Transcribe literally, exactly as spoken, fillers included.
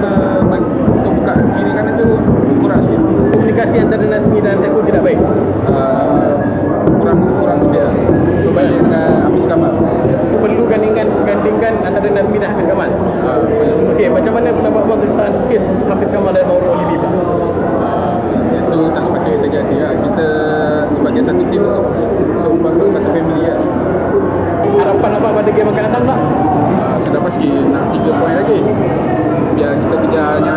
bagi, untuk buka kiri kanan tu kurang sikit. Komunikasi antara Nazmi dan Saiful tidak baik. Uh, kurang kurang sikit. Berbanding dengan Hafiz Kamal. Perlu gandingkan gandingkan antara Nazmi dan Hafiz Kamal. Uh, Okey, macam mana pendapat abang tentang kes Hafiz Kamal dan Mauro Olivi? uh, itu tak sepatutnya terjadi lah. Kita sebagai satu tim, seumpama satu family lah. Harapan abang pada game akan datang tak? Uh, sudah pasti nak tiga poin lagi. Biar kita kejar yang